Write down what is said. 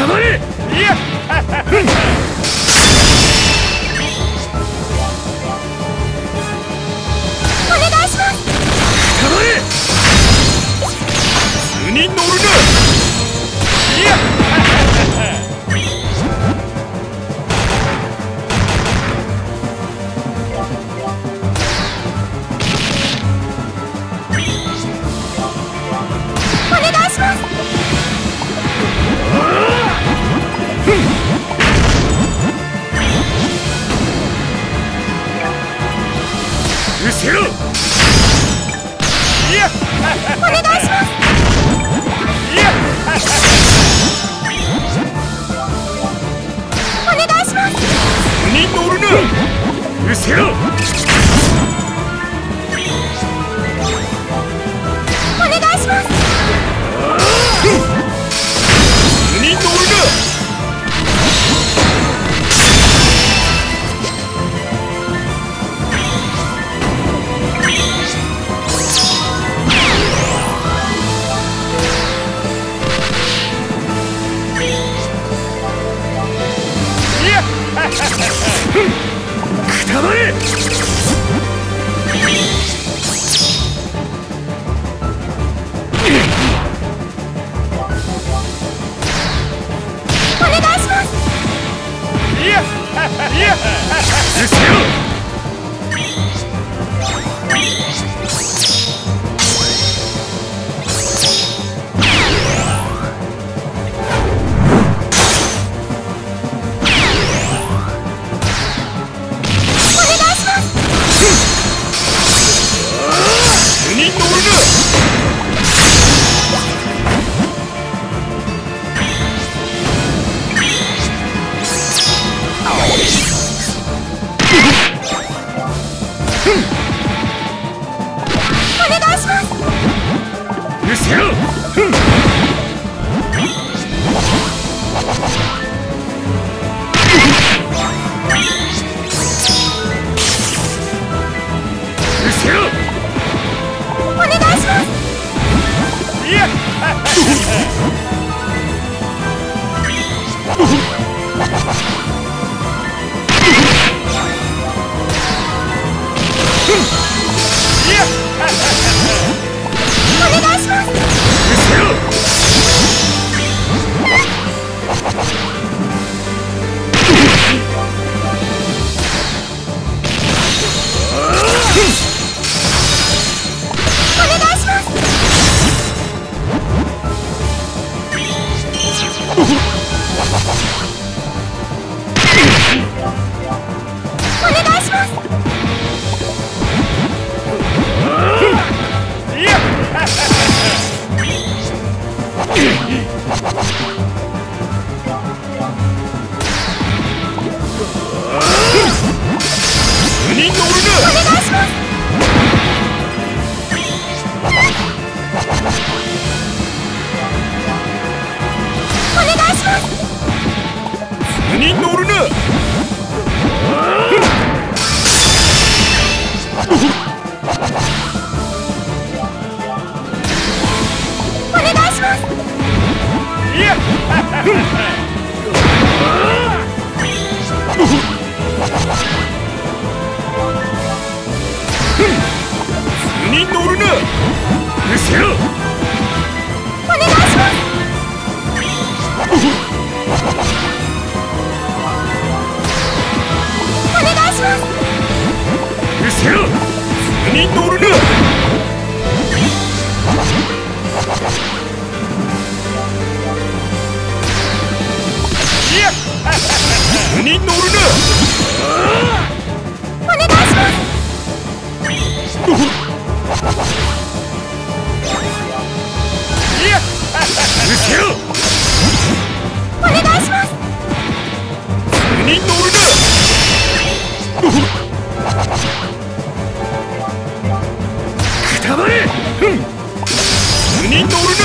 たまれ。いやお願いします。 たまれ。図に乗るな。いやお願いします。 失せろ。いやお願いします。 いやお願いします。 図に乗るな。失せろ。 お願いします。 図に乗るな。くたばれ。 お願いします。 いやいやうせろ。図に乗るな。 お願いします。 うせろ。うせろ。 お願いします。 いやお願いします。 うせろ。 お願いします。お願いします。 いや図に乗るな。 お願いします。お願いします。 図に乗るな。 お願いします。 いや図に乗るな。うせろ。 お願いします。お願いします。 うせろ。図に乗るな。いや図に乗るな。 お願いします。 いやうせろ。 お願いします。 図に乗るな。くたばれ。図に乗るな。